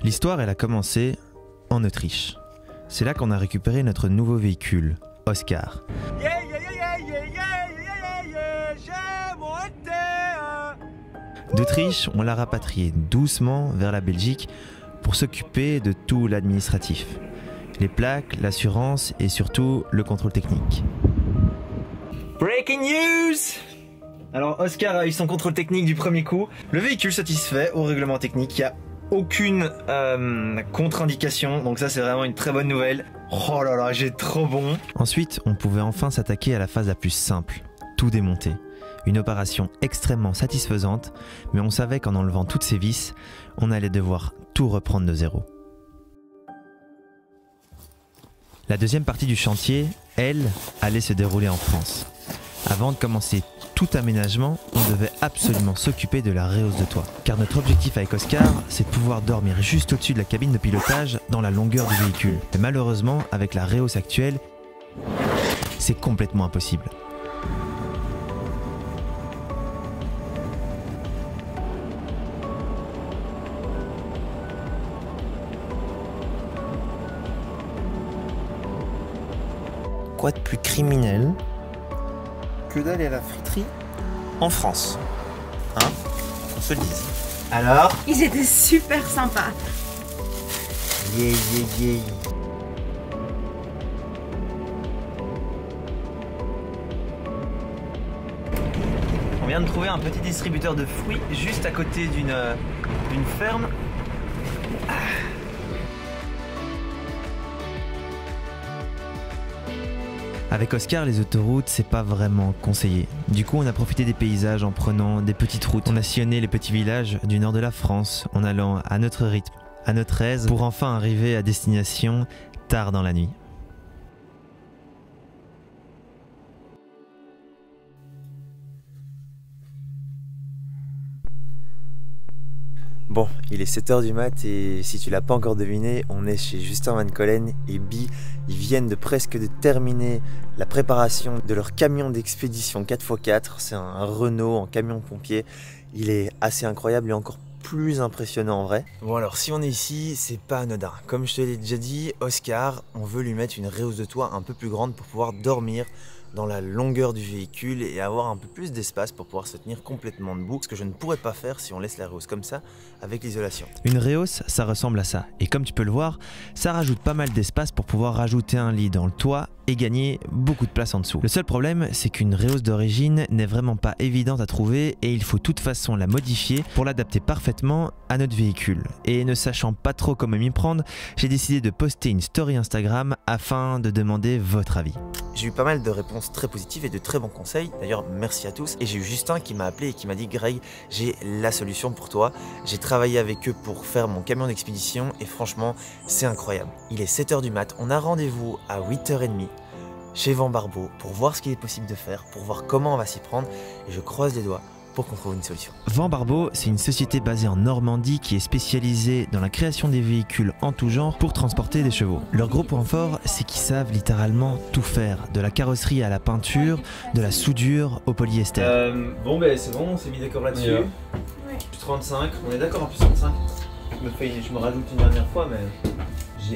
L'histoire, elle a commencé en Autriche. C'est là qu'on a récupéré notre nouveau véhicule, Oscar. D'Autriche, on l'a rapatrié doucement vers la Belgique pour s'occuper de tout l'administratif. Les plaques, l'assurance et surtout le contrôle technique. Breaking news! Alors Oscar a eu son contrôle technique du premier coup. Le véhicule satisfait au règlement technique, il n'y a aucune contre-indication, donc ça c'est vraiment une très bonne nouvelle. Oh là là, j'ai trop bon. Ensuite, on pouvait enfin s'attaquer à la phase la plus simple, tout démonter. Une opération extrêmement satisfaisante, mais on savait qu'en enlevant toutes ces vis, on allait devoir tout reprendre de zéro. La deuxième partie du chantier, elle, allait se dérouler en France. Avant de commencer tout aménagement, on devait absolument s'occuper de la rehausse de toit. Car notre objectif avec Oscar, c'est de pouvoir dormir juste au-dessus de la cabine de pilotage dans la longueur du véhicule. Mais malheureusement, avec la rehausse actuelle, c'est complètement impossible. Quoi de plus criminel que d'aller à la friterie en France, hein? On se le dise. Alors? Ils étaient super sympas. Yeah. On vient de trouver un petit distributeur de fruits juste à côté d'une ferme. Avec Oscar, les autoroutes, c'est pas vraiment conseillé. Du coup, on a profité des paysages en prenant des petites routes. On a sillonné les petits villages du nord de la France en allant à notre rythme, à notre aise, pour enfin arriver à destination tard dans la nuit. Bon, il est 7 h du mat et si tu l'as pas encore deviné, on est chez Justin Van Collen et Bi. Ils viennent de presque de terminer la préparation de leur camion d'expédition 4x4. C'est un Renault en camion pompier. Il est assez incroyable et encore plus impressionnant en vrai. Bon alors, si on est ici, c'est pas anodin. Comme je te l'ai déjà dit, Oscar, on veut lui mettre une rehausse de toit un peu plus grande pour pouvoir dormir dans la longueur du véhicule et avoir un peu plus d'espace pour pouvoir se tenir complètement debout, ce que je ne pourrais pas faire si on laisse la rehausse comme ça avec l'isolation. Une rehausse, ça ressemble à ça, et comme tu peux le voir, ça rajoute pas mal d'espace pour pouvoir rajouter un lit dans le toit et gagner beaucoup de place en dessous. Le seul problème, c'est qu'une rehausse d'origine n'est vraiment pas évidente à trouver et il faut de toute façon la modifier pour l'adapter parfaitement à notre véhicule. Et ne sachant pas trop comment m'y prendre, j'ai décidé de poster une story Instagram afin de demander votre avis. J'ai eu pas mal de réponses très positives et de très bons conseils, d'ailleurs merci à tous. Et j'ai eu Justin qui m'a appelé et qui m'a dit: Greg, j'ai la solution pour toi. J'ai travaillé avec eux pour faire mon camion d'expédition et franchement c'est incroyable. Il est 7 h du mat, on a rendez-vous à 8 h 30 chez Van Barbeau pour voir ce qu'il est possible de faire, pour voir comment on va s'y prendre et je croise les doigts pour qu'on trouve une solution. Van Barbeau, c'est une société basée en Normandie qui est spécialisée dans la création des véhicules en tout genre pour transporter des chevaux. Leur gros point fort, c'est qu'ils savent littéralement tout faire, de la carrosserie à la peinture, de la soudure au polyester. Bon ben c'est bon, on s'est mis d'accord là-dessus. Ouais. 35, on est d'accord en plus 35. Je me rajoute une dernière fois mais j'ai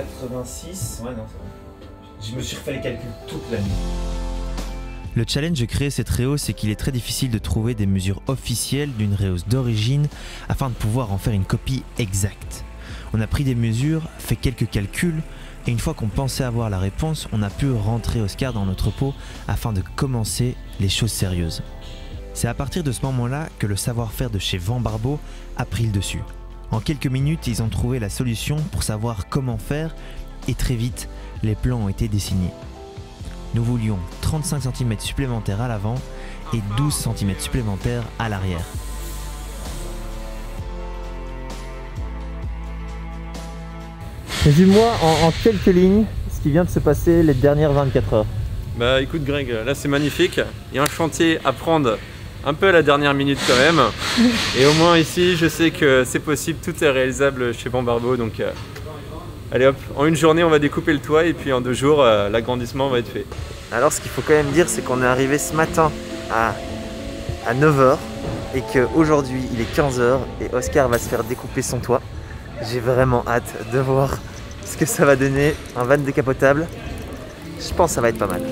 1,86. Ouais non c'est bon. Je me suis refait les calculs toute la nuit. Le challenge de créer cette rehausse, c'est qu'il est très difficile de trouver des mesures officielles d'une rehausse d'origine afin de pouvoir en faire une copie exacte. On a pris des mesures, fait quelques calculs, et une fois qu'on pensait avoir la réponse, on a pu rentrer Oscar dans notre pot afin de commencer les choses sérieuses. C'est à partir de ce moment-là que le savoir-faire de chez Van Barbeau a pris le dessus. En quelques minutes, ils ont trouvé la solution pour savoir comment faire, et très vite, les plans ont été dessinés. Nous voulions 35 cm supplémentaires à l'avant et 12 cm supplémentaires à l'arrière. Dis-moi en quelques lignes ce qui vient de se passer les dernières 24 heures. Bah écoute Greg, là c'est magnifique. Il y a un chantier à prendre un peu à la dernière minute quand même. Et au moins ici, je sais que c'est possible, tout est réalisable chez Van Barbeau. Donc allez hop, en une journée on va découper le toit et puis en 2 jours l'agrandissement va être fait. Alors ce qu'il faut quand même dire, c'est qu'on est arrivé ce matin à 9 h et qu'aujourd'hui il est 15 h et Oscar va se faire découper son toit. J'ai vraiment hâte de voir ce que ça va donner. Un van décapotable. Je pense que ça va être pas mal.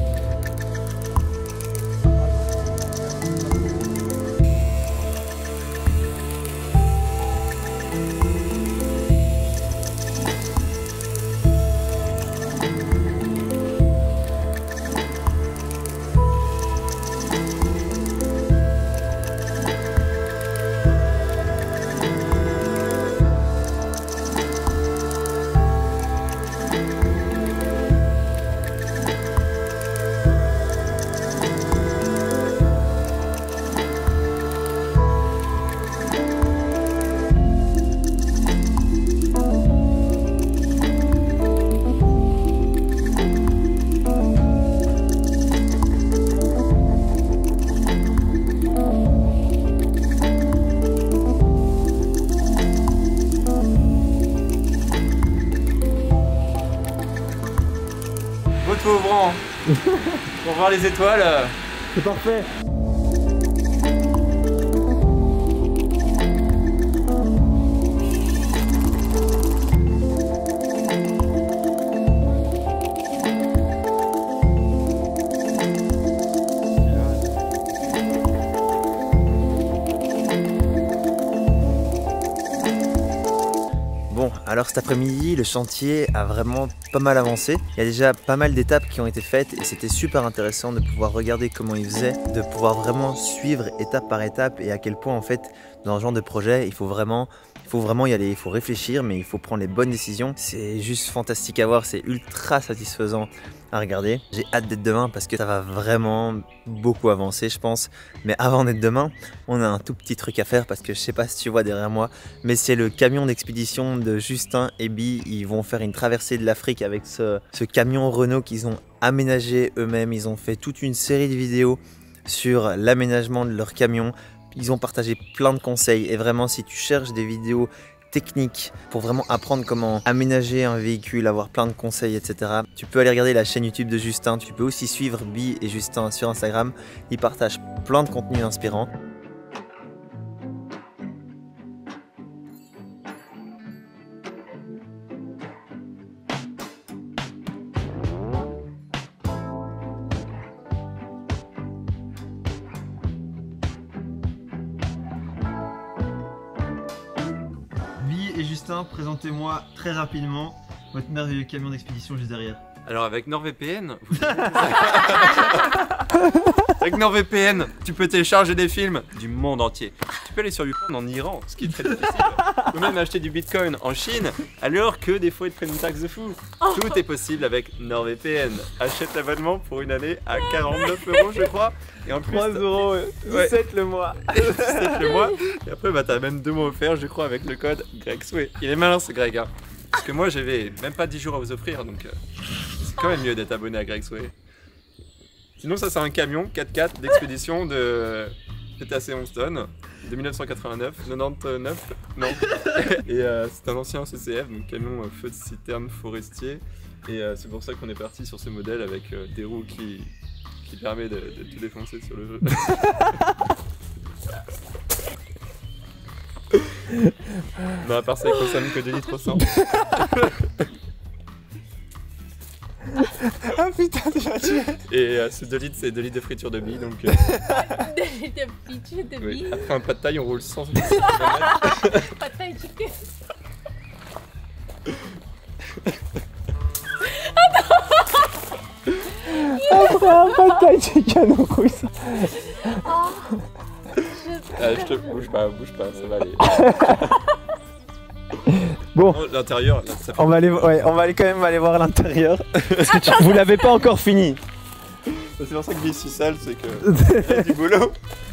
Ouvrant pour voir les étoiles. C'est parfait. Bon, alors cet après-midi, le chantier a vraiment pas mal avancé. Il y a déjà pas mal d'étapes qui ont été faites et c'était super intéressant de pouvoir regarder comment ils faisaient, de pouvoir vraiment suivre étape par étape et à quel point en fait dans ce genre de projet il faut vraiment y aller, il faut réfléchir mais il faut prendre les bonnes décisions. C'est juste fantastique à voir, c'est ultra satisfaisant à regarder. J'ai hâte d'être demain parce que ça va vraiment beaucoup avancer je pense. Mais avant d'être demain, on a un tout petit truc à faire parce que je sais pas si tu vois derrière moi, mais c'est le camion d'expédition de Justin et Bi. Ils vont faire une traversée de l'Afrique avec ce camion Renault qu'ils ont aménagé eux-mêmes. Ils ont fait toute une série de vidéos sur l'aménagement de leur camion. Ils ont partagé plein de conseils et vraiment si tu cherches des vidéos techniques pour vraiment apprendre comment aménager un véhicule, avoir plein de conseils, etc. Tu peux aller regarder la chaîne YouTube de Justin. Tu peux aussi suivre Bi et Justin sur Instagram. Ils partagent plein de contenus inspirants. Et Justin, présentez-moi très rapidement votre merveilleux camion d'expédition juste derrière. Alors avec NordVPN, avec NordVPN, tu peux télécharger des films du monde entier. Tu peux aller sur YouPorn en Iran, ce qui est très difficile. Tu peux même acheter du Bitcoin en Chine, alors que des fois ils te prennent une taxe de fou. Tout est possible avec NordVPN. Achète l'abonnement pour une année à 49 € je crois. Et en plus, 3 €, 17 le mois. 17 le mois. Et après bah t'as même 2 mois offerts je crois avec le code GregSway. Il est malin ce Greg hein. Parce que moi j'avais même pas 10 jours à vous offrir donc c'est quand même mieux d'être abonné à GregSway. Sinon ça c'est un camion 4x4 d'expédition de assez 11 tonnes de 1989, 99, non. Et c'est un ancien CCF, donc camion feu de citerne forestier. Et c'est pour ça qu'on est parti sur ce modèle avec des roues qui permet de tout défoncer sur le jeu. Non, à part ça, il consomme que 2 litres au 100. Ah putain, tu m'as tué. Et ce 2 litres, c'est 2 litres de friture de billes, donc... 2 litres de friture de oui. billes. Après un pas de taille, on roule 100 Pas de taille chicken. Après un pas de taille chicken, on roule ça. Je te bouge pas, ça va aller. Bon, l'intérieur, ça fait... on va aller quand même aller voir l'intérieur. Parce que vous l'avez pas encore fini. C'est pour ça que Bi est si sale, c'est que il y a du boulot.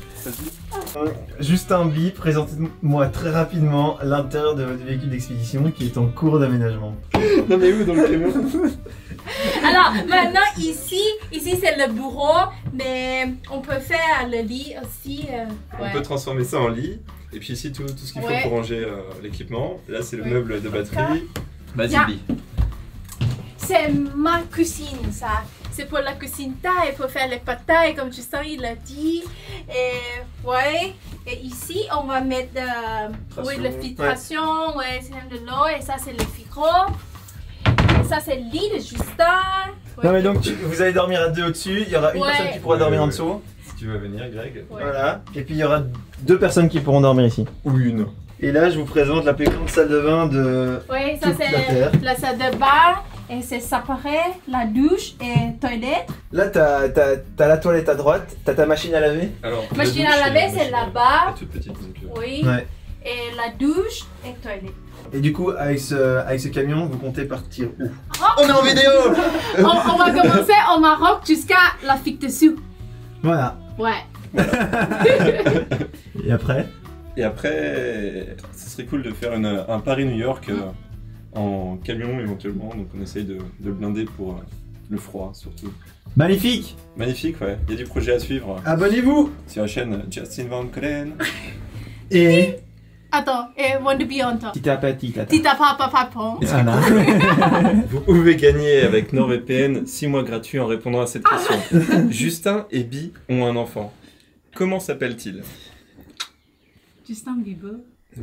Justin Bi, présentez-moi très rapidement l'intérieur de votre véhicule d'expédition qui est en cours d'aménagement. Non mais où dans le camion? Alors maintenant ici c'est le bureau, mais on peut faire le lit aussi. On peut transformer ça en lit. Et puis ici tout ce qu'il faut pour ranger l'équipement. Là c'est le meuble de batterie. Vas-y Bi. C'est ma cuisine ça. c'est pour la cuisine thaï, pour faire les pâtes thaï, comme Justin il a dit. Et ouais, et ici on va mettre oui, la filtration, ouais, c'est de l'eau, et ça c'est le filtre. Et ça c'est le lit de Justin. Ouais. Non mais donc vous allez dormir à deux au-dessus, il y aura une personne qui pourra dormir en dessous. Si tu veux venir, Greg. Ouais. Voilà, et puis il y aura deux personnes qui pourront dormir ici. Ou une. Et là je vous présente la plus grande salle de bain de Oui, ça toute la c'est Terre. la salle de bain, et c'est séparé, la douche et toilette. Là t'as la toilette à droite, t'as ta machine à laver. Alors, Machine à laver c'est là-bas. toute petite, donc, Oui. Ouais. Et la douche et toilette. Et du coup avec ce camion vous comptez partir où? Oh. On est en vidéo. On va commencer au Maroc jusqu'à la figue dessus. Voilà. Ouais. Et après? Et après, ce serait cool de faire un Paris-New York en camion éventuellement, donc on essaye de blinder pour le froid surtout. Magnifique. Magnifique, ouais, il y a du projet à suivre Abonnez-vous. sur la chaîne Justin Van Collen. Et Attends, et want to be on top. petit à petit, tata. Tita papa papa. Voilà. Vous pouvez gagner avec NordVPN 6 mois gratuits en répondant à cette question. Justin et Bi ont un enfant. Comment s'appelle-t-il? Justin Bieber.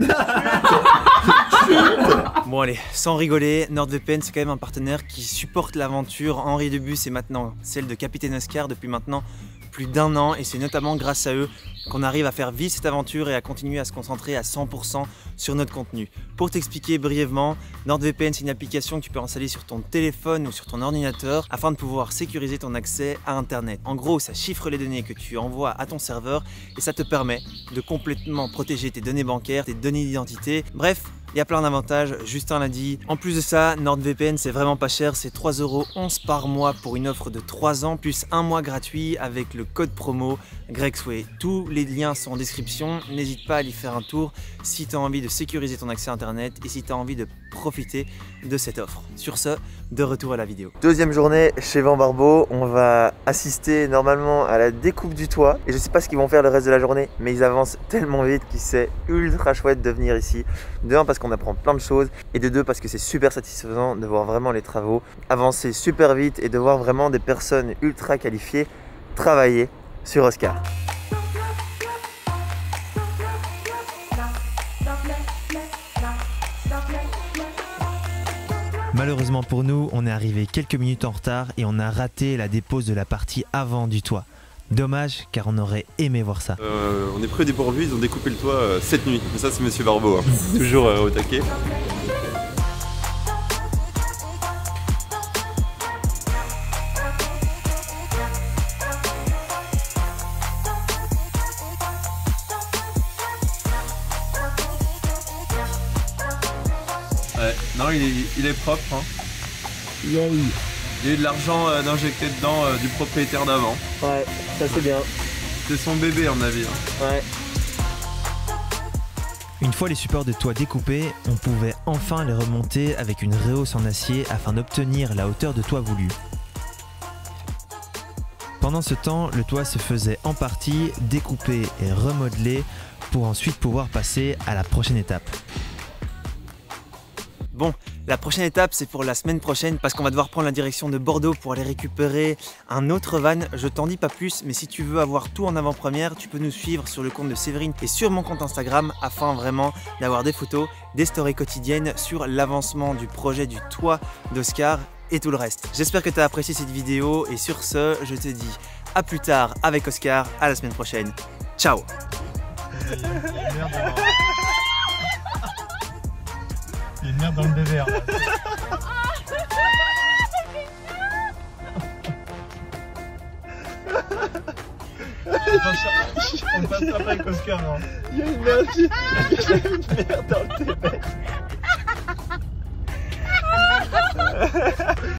Bon allez, sans rigoler, NordVPN c'est quand même un partenaire qui supporte l'aventure Henri Debus et maintenant celle de Capitaine Oscar depuis maintenant plus d'1 an, et c'est notamment grâce à eux qu'on arrive à faire vivre cette aventure et à continuer à se concentrer à 100% sur notre contenu. Pour t'expliquer brièvement, NordVPN c'est une application que tu peux installer sur ton téléphone ou sur ton ordinateur afin de pouvoir sécuriser ton accès à internet. En gros, ça chiffre les données que tu envoies à ton serveur et ça te permet de complètement protéger tes données bancaires, tes données d'identité. Bref, il y a plein d'avantages, Justin l'a dit. En plus de ça, NordVPN c'est vraiment pas cher, c'est 3,11 € par mois pour une offre de 3 ans, plus 1 mois gratuit avec le code promo GregSway. Tous les liens sont en description, n'hésite pas à y faire un tour si tu as envie de sécuriser ton accès à internet et si tu as envie de profiter de cette offre. Sur ce, de retour à la vidéo. Deuxième journée chez Van Barbeau, on va assister normalement à la découpe du toit et je sais pas ce qu'ils vont faire le reste de la journée, mais ils avancent tellement vite que c'est ultra chouette de venir ici. De 1 parce qu'on apprend plein de choses et de 2 parce que c'est super satisfaisant de voir vraiment les travaux avancer super vite et de voir vraiment des personnes ultra qualifiées travailler sur Oscar. Malheureusement pour nous, on est arrivé quelques minutes en retard et on a raté la dépose de la partie avant du toit. Dommage, car on aurait aimé voir ça. On est près des Bourbuis, ils ont découpé le toit cette nuit. Mais ça c'est Monsieur Barbeau, hein. Toujours au taquet. Ouais, non il est propre, hein. Yay. Il y a eu de l'argent d'injecter dedans du propriétaire d'avant. Ouais, ça c'est bien. C'est son bébé à mon avis. Hein. Ouais. Une fois les supports de toit découpés, on pouvait enfin les remonter avec une rehausse en acier afin d'obtenir la hauteur de toit voulue. Pendant ce temps, le toit se faisait en partie découper et remodeler pour ensuite pouvoir passer à la prochaine étape. Bon, la prochaine étape c'est pour la semaine prochaine parce qu'on va devoir prendre la direction de Bordeaux pour aller récupérer un autre van. Je t'en dis pas plus, mais si tu veux avoir tout en avant-première, tu peux nous suivre sur le compte de Séverine et sur mon compte Instagram afin vraiment d'avoir des photos, des stories quotidiennes sur l'avancement du projet du toit d'Oscar et tout le reste. J'espère que tu as apprécié cette vidéo et sur ce, je te dis à plus tard avec Oscar, à la semaine prochaine. Ciao. Il y a une merde dans le désert. On passe pas avec Oscar. Hein. Il y a une merde dans le désert.